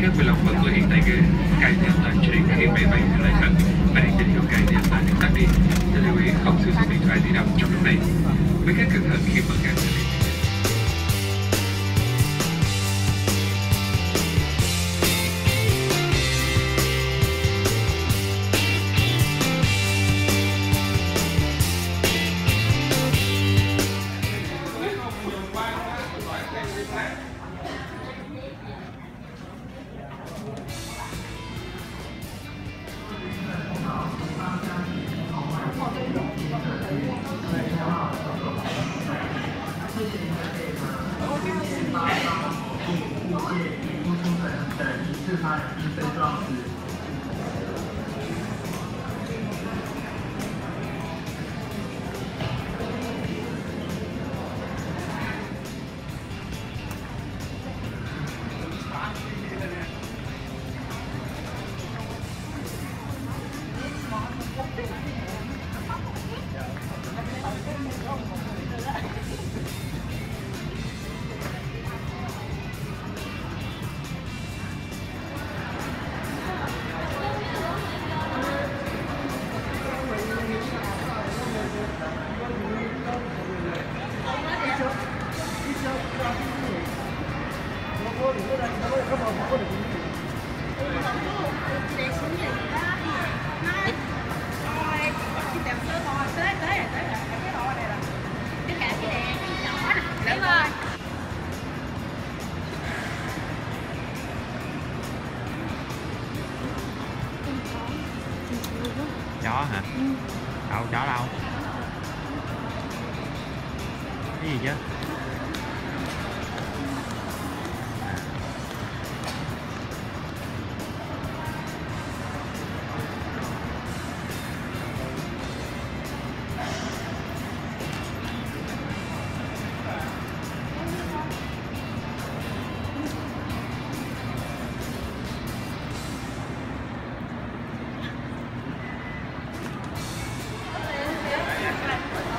nhất vui lòng bật hiện tại ghế, cài theo toàn chuyển khi máy bay lại khẩn và hãy tín hiệu cài theo toàn được tắt đi. Xin lưu ý không sử dụng điện thoại di động trong lúc này. Quý khách cẩn thận khi mở cánh. Chó hả? Đâu, chó đâu? Cái gì chứ?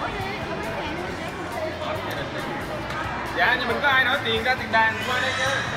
Dạ, nhưng mình có ai nói tiền ra tiền đàn qua đây nha.